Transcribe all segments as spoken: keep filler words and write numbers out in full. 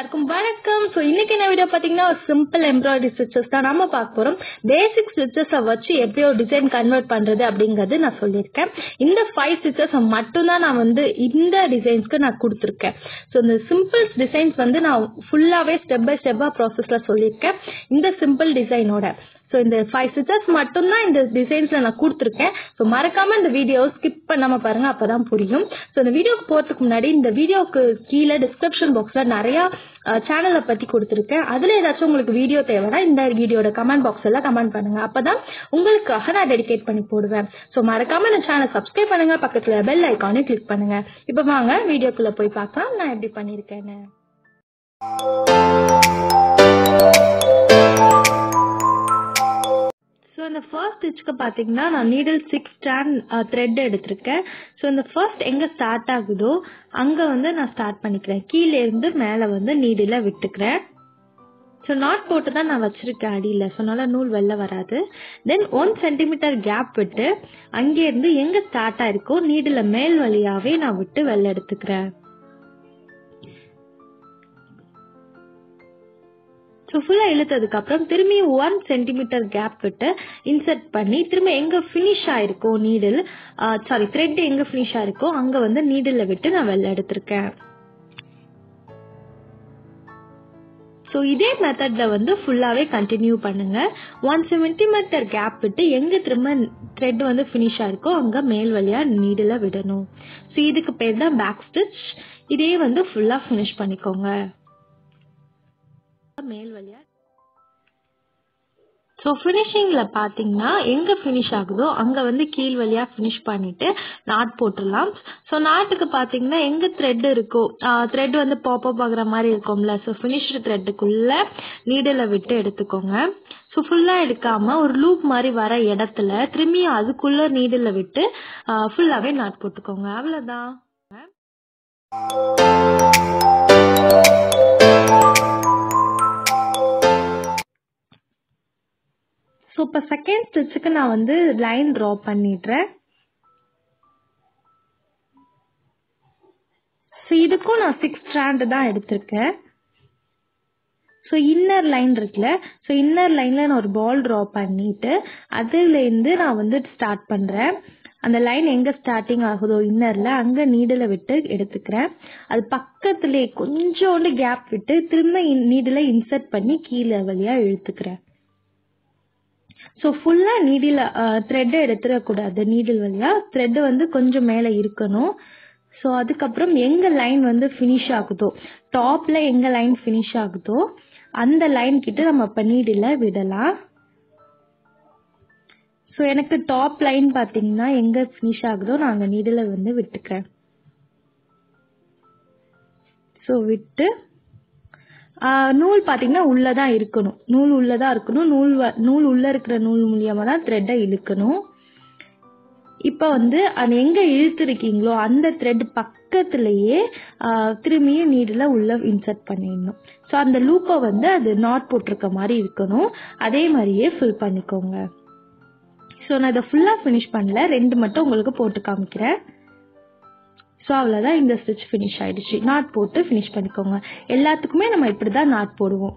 எல்லாருக்கும் வணக்கம். ஸோ இன்னைக்கு என்ன வீடியோ பார்த்தீங்கன்னா ஒரு சிம்பிள் எம்ப்ராய்டரி ஸ்டிச்சஸ் தான் நம்ம பார்க்க போகிறோம். பேசிக் ஸ்டிச்சஸை வச்சு எப்படி ஒரு டிசைன் கன்வெர்ட் பண்ணுறது அப்படிங்கிறது நான் சொல்லியிருக்கேன். இந்த ஃபைவ் ஸ்டிச்சஸை மட்டும்தான் நான் வந்து இந்த டிசைன்ஸ்க்கு நான் கொடுத்துருக்கேன். ஸோ இந்த சிம்பிள் டிசைன்ஸ் வந்து நான் ஃபுல்லாகவே ஸ்டெப் பை ஸ்டெப்பாக ப்ராசஸில் சொல்லியிருக்கேன் இந்த சிம்பிள் டிசைனோட. ஸோ இந்த ஃபைவ் ஸ்டிச்சஸ் மட்டும்தான் இந்த டிசைன்ஸில் நான் கொடுத்துருக்கேன். ஸோ மறக்காமல் இந்த வீடியோ ஸ்கிப் பண்ணாமல் பாருங்கள், அப்போ தான் புரியும். ஸோ இந்த வீடியோக்கு போகிறதுக்கு முன்னாடி இந்த வீடியோக்கு கீழே டிஸ்கிரிப்ஷன் பாக்ஸில் நிறையா சேனலை பற்றி கொடுத்துருக்கேன். அதில் ஏதாச்சும் உங்களுக்கு வீடியோ தேவைன்னா இந்த வீடியோட கமெண்ட் பாக்ஸில் கமெண்ட் பண்ணுங்கள். அப்போ தான் உங்களுக்காக நான் டெடிகேட் பண்ணி போடுவேன். ஸோ மறக்காமல் இந்த சேனலை சப்ஸ்கிரைப் பண்ணுங்கள், பக்கத்தில் பெல் ஐக்கானே கிளிக் பண்ணுங்கள். இப்போ வாங்க வீடியோக்குள்ளே போய் பார்க்கலாம் நான் எப்படி பண்ணியிருக்கேன்னு. ஸோ இந்த ஃபர்ஸ்ட் ஸ்டிச்சுக்கு பார்த்தீங்கன்னா நான் நீடில் சிக்ஸ் ஸ்டாண்ட் த்ரெட் எடுத்திருக்கேன். ஸோ இந்த ஃபர்ஸ்ட் எங்கே ஸ்டார்ட் ஆகுதோ அங்கே வந்து நான் ஸ்டார்ட் பண்ணிக்கிறேன். கீழே இருந்து மேலே வந்து நீடில் விட்டுக்கிறேன். ஸோ நாட் போட்டு தான் நான் வச்சுருக்கேன் அடியில், ஸோ அதனால நூல் வெளில வராது. தென் ஒன் சென்டிமீட்டர் கேப் விட்டு அங்கேருந்து எங்கே ஸ்டார்ட் ஆயிருக்கோ நீடில் மேல் வழியாகவே நான் விட்டு வெளில எடுத்துக்கிறேன். ஸோ ஃபுல்லாக இழுத்ததுக்கு அப்புறம் திரும்பி ஒன் சென்டிமீட்டர் கேப் விட்டு இன்சர்ட் பண்ணி திரும்ப எங்கே ஃபினிஷ் ஆயிருக்கோ நீடில் சாரி த்ரெட் எங்கே ஃபினிஷ் ஆயிருக்கோ அங்கே வந்து நீடில் விட்டு நான் வெளில எடுத்திருக்கேன். ஸோ இதே மெத்தட்ல வந்து ஃபுல்லாகவே கண்டினியூ பண்ணுங்க. ஒன் சென்டிமீட்டர் கேப் விட்டு எங்கே திரும்ப த்ரெட் வந்து ஃபினிஷ் ஆயிருக்கோ அங்கே மேல் வழியாக நீடில் விடணும். ஸோ இதுக்கு பேர் தான் பேக் ஸ்டிச். இதே வந்து ஃபுல்லாக ஃபினிஷ் பண்ணிக்கோங்க மேல் வழியா. ஸோ ஃபினிஷிங்கில் பார்த்தீங்கன்னா எங்கே ஃபினிஷ் ஆகுதோ அங்கே வந்து கீழ் வழியாக ஃபினிஷ் பண்ணிவிட்டு நாட் போட்டுடலாம். ஸோ நாட்டுக்கு பார்த்தீங்கன்னா எங்கே த்ரெட் இருக்கோ த்ரெட் வந்து பாப்பப் ஆகுற மாதிரி இருக்கும்ல, ஸோ ஃபினிஷ்டு த்ரெட்டுக்குள்ளே நீடில் விட்டு எடுத்துக்கோங்க. ஸோ ஃபுல்லாக எடுக்காமல் ஒரு லூப் மாதிரி வர இடத்துல திரும்பியும் அதுக்குள்ளே நீடில் விட்டு ஃபுல்லாகவே நாட் போட்டுக்கோங்க. அவ்வளோதான். ஸோ இப்போ செகண்ட் ஸ்டிச்சுக்கு நான் வந்து லைன் ட்ரா பண்ணிடுறேன். ஸோ இதுக்கும் நான் சிக்ஸ் ஸ்ட்ராண்டு தான் எடுத்திருக்கேன். ஸோ இன்னர் லைன் இருக்குல்ல, ஸோ இன்னர் லைனில் நான் ஒரு பால் ட்ரா பண்ணிட்டு அதுலேருந்து நான் வந்து ஸ்டார்ட் பண்ணுறேன். அந்த லைன் எங்கே ஸ்டார்டிங் ஆகுதோ இன்னரில் அங்கே நீடில் விட்டு எடுத்துக்கிறேன். அது பக்கத்துலேயே கொஞ்சோண்டு கேப் விட்டு திரும்ப நீடில் இன்சர்ட் பண்ணி கீழே வழியாக இழுத்துக்கிறேன். ஸோ ஃபுல்லாக நீடில் த்ரெட்டை எடுத்துடக்கூடாது, நீடில் வழியாக த்ரெட்டு வந்து கொஞ்சம் மேலே இருக்கணும். ஸோ அதுக்கப்புறம் எங்கே லைன் வந்து ஃபினிஷ் ஆகுதோ டாப்பில் எங்கே லைன் ஃபினிஷ் ஆகுதோ அந்த லைன் கிட்ட நம்ம இப்போ நீடில் விடலாம். ஸோ எனக்கு டாப் லைன் பார்த்தீங்கன்னா எங்கே ஃபினிஷ் ஆகுதோ நான் அங்கே நீடில் வந்து விட்டுக்கிறேன். ஸோ விட்டு நூல் பார்த்தீங்கன்னா உள்ளே தான் இருக்கணும், நூல் உள்ளே தான் இருக்கணும். நூல் நூல் உள்ளே இருக்கிற நூல் மூலியமாக தான் த்ரெட்டை இழுக்கணும். இப்போ வந்து அது எங்கே இழுத்துருக்கீங்களோ அந்த த்ரெட் பக்கத்துலேயே திரும்பியும் நீடில் உள்ளே இன்சர்ட் பண்ணிடணும். ஸோ அந்த லூப்பை வந்து அது நாட் போட்டிருக்க மாதிரி இருக்கணும். அதே மாதிரியே ஃபில் பண்ணிக்கோங்க. ஸோ நான் இதை ஃபுல்லாக ஃபினிஷ் பண்ணல, ரெண்டு மட்டும் உங்களுக்கு போட்டு காமிக்கிறேன். ஸோ அவ்வளோதான், இந்த ஸ்டிச் ஃபினிஷ் ஆயிடுச்சு. நாட் போட்டு ஃபினிஷ் பண்ணிக்கோங்க. எல்லாத்துக்குமே நம்ம இப்படி தான் நாட் போடுவோம்.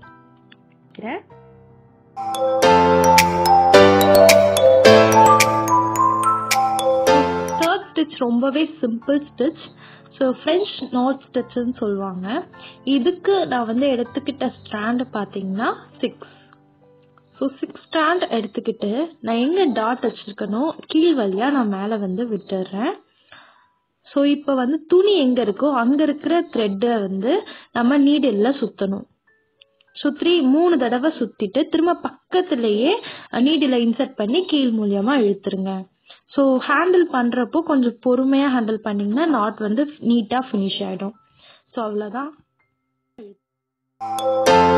தேர்ட் ஸ்டிச் ரொம்பவே simple stitch. So french knot ஸ்டிச்னு சொல்லுவாங்க. இதுக்கு நான் வந்து எடுத்துக்கிட்ட ஸ்டாண்டு பார்த்தீங்கன்னா சிக்ஸ். ஸோ சிக்ஸ் ஸ்டாண்ட் எடுத்துக்கிட்டு நான் எங்கே டாட் வச்சுருக்கணும் கீழ் வழியாக நான் மேலே வந்து விட்டுடுறேன். ஸோ இப்போ வந்து துணி எங்கே இருக்கோ அங்கே இருக்கிற த்ரெட்டை வந்து நம்ம நீடில் சுற்றணும். ஸோ த்ரீ மூணு தடவை சுற்றிட்டு திரும்ப பக்கத்துலேயே நீடில் இன்சர்ட் பண்ணி கீழ் மூலியமாக இழுத்துருங்க. ஸோ ஹேண்டில் பண்ணுறப்போ கொஞ்சம் பொறுமையாக ஹேண்டில் பண்ணிங்கன்னா நாட் வந்து நீட்டாக ஃபினிஷ் ஆகிடும். ஸோ அவ்வளோதான்.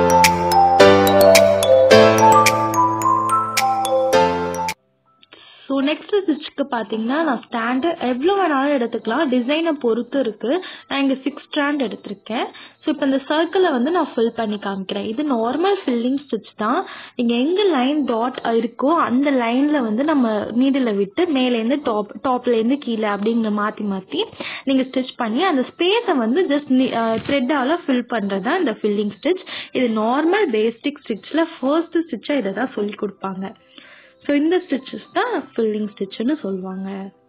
ஸோ ஸோ நெக்ஸ்ட் ஸ்டிச்சுக்கு பார்த்தீங்கன்னா நான் ஸ்டாண்டு எவ்வளோ வேணாலும் எடுத்துக்கலாம், டிசைனை பொறுத்து இருக்குது. நான் இங்கே சிக்ஸ் ஸ்டாண்ட் எடுத்திருக்கேன். ஸோ இப்போ இந்த சர்க்கிளை வந்து நான் ஃபில் பண்ணி காமிக்கிறேன். இது நார்மல் ஃபில்லிங் ஸ்டிச் தான். இங்கே எங்கே லைன் டாட் இருக்கோ அந்த லைனில் வந்து நம்ம நீடில் விட்டு மேலேருந்து டாப் டாப்லேருந்து கீழே அப்படிங்கிற மாற்றி மாற்றி நீங்கள் ஸ்டிச் பண்ணி அந்த ஸ்பேஸை வந்து ஜஸ்ட் த்ரெட்டால் ஃபில் பண்ணுறது தான் இந்த ஃபில்லிங் ஸ்டிச். இது நார்மல் பேசிக் ஸ்டிச்சில் ஃபர்ஸ்ட் ஸ்டிச்சை இதை தான் சொல்லி கொடுப்பாங்க. ஸோ இந்த ஸ்டிச்சஸ் தான் ஃபில்லிங் ஸ்டிச்சுன்னு சொல்லுவாங்க.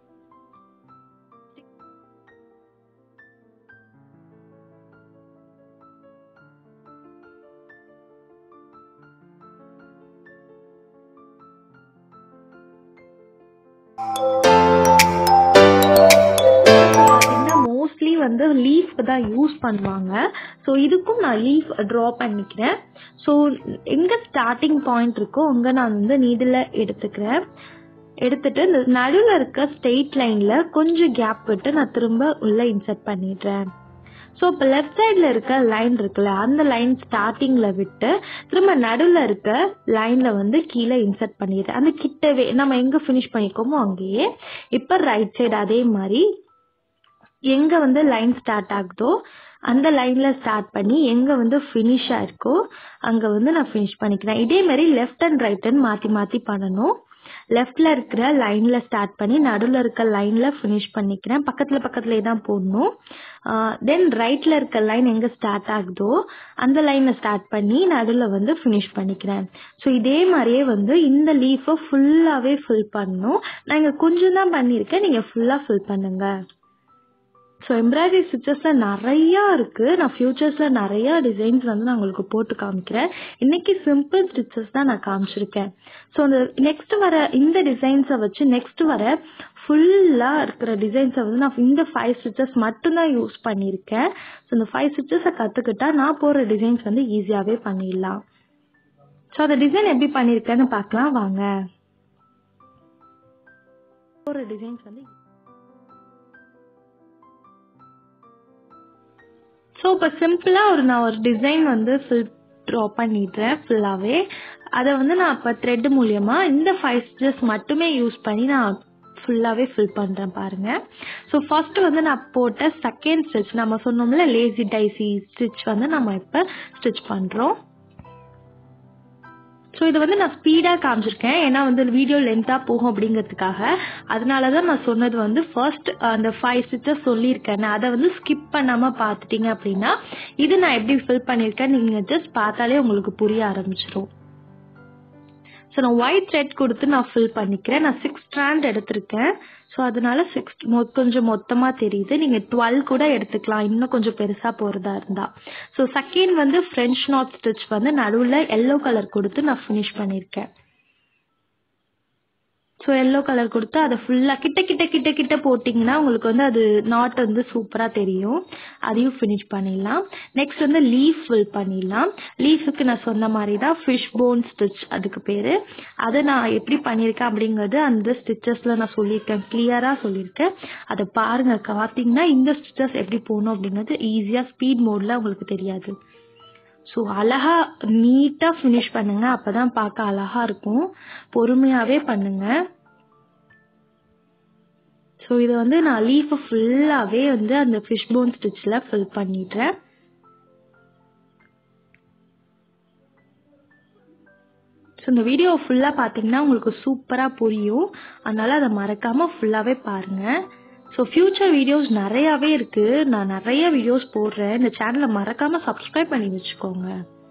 மோஸ்ட்லி வந்து லீஃப் தான் யூஸ் பண்ணுவாங்க. ஸோ இதுக்கும் நான் லீஃப் ட்ரா பண்ணிக்கிறேன். ஸோ எங்கே ஸ்டார்டிங் பாயிண்ட் இருக்கோ அங்கே நான் வந்து நீடில் எடுத்துக்கிறேன். எடுத்துட்டு இந்த நடுவில் இருக்க ஸ்ட்ரெயிட் லைனில் கொஞ்சம் கேப் விட்டு நான் திரும்ப உள்ளே இன்சர்ட் பண்ணிடுறேன். ஸோ இப்போ லெஃப்ட் சைடில் இருக்க லைன் இருக்குல்ல, அந்த லைன் ஸ்டார்டிங்கில் விட்டு திரும்ப நடுவில் இருக்க லைனில் வந்து கீழே இன்சர்ட் பண்ணிடுறேன். அந்த கிட்டவே நம்ம எங்கே ஃபினிஷ் பண்ணிக்கோமோ அங்கேயே. இப்போ ரைட் சைடு அதே மாதிரி எங்கே வந்து லைன் ஸ்டார்ட் ஆகுதோ அந்த லைனில் ஸ்டார்ட் பண்ணி எங்கே வந்து ஃபினிஷ் ஆயிருக்கோ அங்கே வந்து நான் ஃபினிஷ் பண்ணிக்கிறேன். இதே மாதிரி லெஃப்ட் அண்ட் ரைட்டுன்னு மாற்றி மாற்றி பண்ணணும். லெஃப்டில் இருக்கிற லைனில் ஸ்டார்ட் பண்ணி நடுவில் இருக்க லைனில் ஃபினிஷ் பண்ணிக்கிறேன். பக்கத்தில் பக்கத்துலேயே தான் போடணும். தென் ரைட்டில் இருக்க லைன் எங்கே ஸ்டார்ட் ஆகுதோ அந்த லைனில் ஸ்டார்ட் பண்ணி நடுவில் வந்து ஃபினிஷ் பண்ணிக்கிறேன். ஸோ இதே மாதிரியே வந்து இந்த லீஃபை ஃபுல்லாகவே ஃபில் பண்ணணும். நான் இங்கே கொஞ்சம் தான் பண்ணியிருக்கேன், நீங்கள் ஃபுல்லாக ஃபில் பண்ணுங்கள். ஸோ எம்ப்ராய்டரி ஸ்டிச்சஸில் நிறையா இருக்குது. நான் ஃபியூச்சர்ஸில் நிறையா டிசைன்ஸ் வந்து நான் உங்களுக்கு போட்டு காமிக்கிறேன். இன்றைக்கி சிம்பிள் ஸ்டிச்சஸ் தான் நான் காமிச்சிருக்கேன். ஸோ அந்த நெக்ஸ்ட் வர இந்த டிசைன்ஸை வச்சு நெக்ஸ்ட் வர ஃபுல்லாக இருக்கிற டிசைன்ஸை வந்து நான் இந்த ஃபைவ் ஸ்டிச்சஸ் மட்டும்தான் யூஸ் பண்ணியிருக்கேன். ஸோ இந்த ஃபைவ் ஸ்டிச்சஸை கற்றுக்கிட்டா நான் போடுற டிசைன்ஸ் வந்து ஈஸியாகவே பண்ணிடலாம். ஸோ அந்த டிசைன் எப்படி பண்ணியிருக்கேன்னு பார்க்கலாம் வாங்க. போடுற டிசைன்ஸ் வந்து ஸோ இப்போ சிம்பிளாக ஒரு நான் ஒரு டிசைன் வந்து ஃபில் ட்ரா பண்ணிடுறேன் ஃபுல்லாகவே. அதை வந்து நான் இப்போ த்ரெட் மூலியமாக இந்த ஃபைவ் ஸ்டிச்சஸ் மட்டுமே யூஸ் பண்ணி நான் ஃபுல்லாகவே ஃபில் பண்ணுறேன் பாருங்கள். ஸோ ஃபர்ஸ்ட் வந்து நான் போட்ட செகண்ட் ஸ்டிச் நம்ம சொன்னோம்ல லேசி டைசி ஸ்டிச் வந்து நம்ம இப்போ ஸ்டிச் பண்ணுறோம். ஸோ இதை வந்து நான் ஸ்பீடாக காமிச்சிருக்கேன், ஏன்னா வந்து வீடியோ லென்த்தாக போகும் அப்படிங்கிறதுக்காக. அதனால தான் நான் சொன்னது வந்து ஃபர்ஸ்ட் அந்த ஃபைவ் ஸ்டிச்சஸ் சொல்லியிருக்கேன், அதை வந்து ஸ்கிப் பண்ணாமல் பார்த்துட்டீங்க அப்படின்னா இது நான் எப்படி ஃபில் பண்ணியிருக்கேன் நீங்கள் ஜஸ்ட் பார்த்தாலே உங்களுக்கு புரிய ஆரம்பிச்சிடும். ஸோ நான் ஒயிட் த்ரெட் கொடுத்து நான் ஃபில் பண்ணிக்கிறேன். நான் சிக்ஸ் ஸ்ட்ராண்ட் எடுத்திருக்கேன். ஸோ அதனால சிக்ஸ் கொஞ்சம் மொத்தமாக தெரியுது. நீங்கள் டுவெல் கூட எடுத்துக்கலாம், இன்னும் கொஞ்சம் பெருசாக போகிறதா இருந்தால். ஸோ செகண்ட் வந்து ஃப்ரெஞ்ச் நாட் ஸ்டிச் வந்து நடுவில் எல்லோ கலர் கொடுத்து நான் ஃபினிஷ் பண்ணியிருக்கேன். ஸோ எல்லோ கலர் கொடுத்து அதை ஃபுல்லாக கிட்ட கிட்ட கிட்ட கிட்ட போட்டிங்கன்னா உங்களுக்கு வந்து அது நாட் வந்து சூப்பராக தெரியும். அதையும் ஃபினிஷ் பண்ணிடலாம். நெக்ஸ்ட் வந்து லீஃப் ஃபில் பண்ணிடலாம். லீஃபுக்கு நான் சொன்ன மாதிரி தான் ஃபிஷ் போன் ஸ்டிச் அதுக்கு பேர். அதை நான் எப்படி பண்ணியிருக்கேன் அப்படிங்கிறது அந்த ஸ்டிச்சஸில் நான் சொல்லியிருக்கேன், கிளியராக சொல்லியிருக்கேன். அதை பாருங்கள், பார்த்தீங்கன்னா இந்த ஸ்டிச்சஸ் எப்படி போகணும் அப்படிங்கிறது ஈஸியாக ஸ்பீட் மோடில் உங்களுக்கு தெரியாது. ஸோ அழகா நீட்டாக ஃபினிஷ் பண்ணுங்க, அப்போதான் பார்க்க அழகா இருக்கும். பொறுமையாகவே பண்ணுங்க. ஸோ இதை வந்து நான் லீஃபை ஃபுல்லாகவே வந்து அந்த ஃபிஷ் போன் ஸ்டிச்சில் ஃபில் பண்ணிடுறேன். ஸோ இந்த வீடியோ ஃபுல்லாக பார்த்தீங்கன்னா உங்களுக்கு சூப்பராக புரியும். அதனால் அதை மறக்காமல் ஃபுல்லாகவே பாருங்கள். ஸோ ஃபியூச்சர் வீடியோஸ் நிறையாவே இருக்குது, நான் நிறைய வீடியோஸ் போடுறேன். இந்த சேனலை மறக்காமல் சப்ஸ்கிரைப் பண்ணி வச்சுக்கோங்க.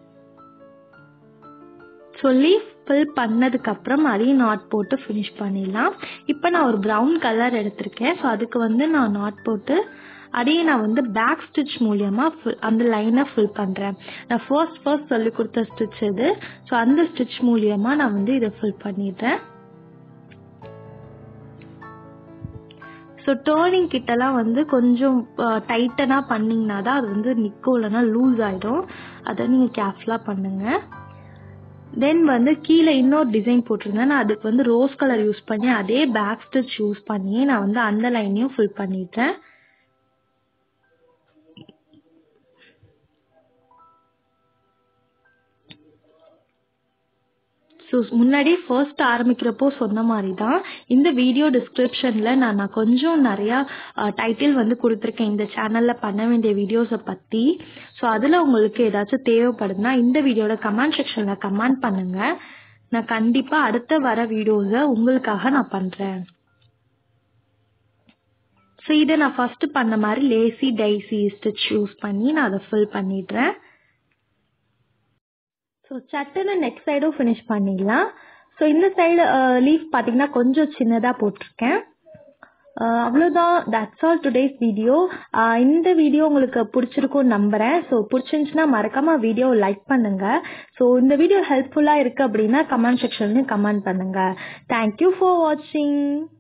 ஸோ லீஃப் ஃபில் பண்ணதுக்கப்புறம் அதையும் நாட் போட்டு ஃபினிஷ் பண்ணிடலாம். இப்போ நான் ஒரு ப்ரௌன் கலர் எடுத்திருக்கேன். ஸோ அதுக்கு வந்து நான் நாட் போட்டு அதையும் நான் வந்து பேக் ஸ்டிச் மூலியமாக அந்த லைனை ஃபில் பண்ணுறேன். நான் ஃபர்ஸ்ட் ஃபர்ஸ்ட் சொல்லி கொடுத்த ஸ்டிச் இது. ஸோ அந்த ஸ்டிச் மூலியமாக நான் வந்து இதை ஃபில் பண்ணிடுறேன். ஸோ டேர்னிங் கிட்டலாம் வந்து கொஞ்சம் டைட்டனாக பண்ணிங்கன்னா தான் அது வந்து நிற்கும், இல்லைனா லூஸ் ஆகிடும். அதை நீங்கள் கேர்ஃபுல்லாக பண்ணுங்கள். தென் வந்து கீழே இன்னொரு டிசைன் போட்டிருந்தேன், நான் அதுக்கு வந்து ரோஸ் கலர் யூஸ் பண்ணி அதே பேக் ஸ்டிச் யூஸ் பண்ணி நான் வந்து அந்த லைனையும் ஃபில் பண்ணிட்டேன். ஸோ ஸோ முன்னாடி ஃபர்ஸ்ட் ஆரம்பிக்கிறப்போ சொன்ன மாதிரி தான் இந்த வீடியோ டிஸ்கிரிப்ஷனில் நான் நான் கொஞ்சம் நிறையா டைட்டில் வந்து கொடுத்துருக்கேன் இந்த சேனலில் பண்ண வேண்டிய வீடியோஸை பற்றி. ஸோ அதில் உங்களுக்கு ஏதாச்சும் தேவைப்படுதுன்னா இந்த வீடியோட கமெண்ட் செக்ஷனில் கமெண்ட் பண்ணுங்கள். நான் கண்டிப்பாக அடுத்த வர வீடியோஸை உங்களுக்காக நான் பண்ணுறேன். ஸோ இதை நான் ஃபர்ஸ்ட் பண்ண மாதிரி லேசி டைசி ஸ்டிச் யூஸ் பண்ணி நான் அதை ஃபில் பண்ணிடுறேன். ஸோ சட்டுன்னு நெக்ஸ்ட் சைடும் ஃபினிஷ் பண்ணிடலாம். ஸோ இந்த சைடு லீஃப் பார்த்தீங்கன்னா கொஞ்சம் சின்னதாக போட்டிருக்கேன். அவ்வளோதான். That's all today's video. இந்த வீடியோ உங்களுக்கு பிடிச்சிருக்கும்னு நம்புகிறேன். ஸோ பிடிச்சிருந்துச்சுன்னா மறக்காமல் வீடியோ லைக் பண்ணுங்கள். ஸோ இந்த வீடியோ ஹெல்ப்ஃபுல்லாக இருக்குது அப்படின்னா கமெண்ட் செக்ஷன்லையும் கமெண்ட் பண்ணுங்கள். தேங்க்யூ ஃபார் வாட்சிங்.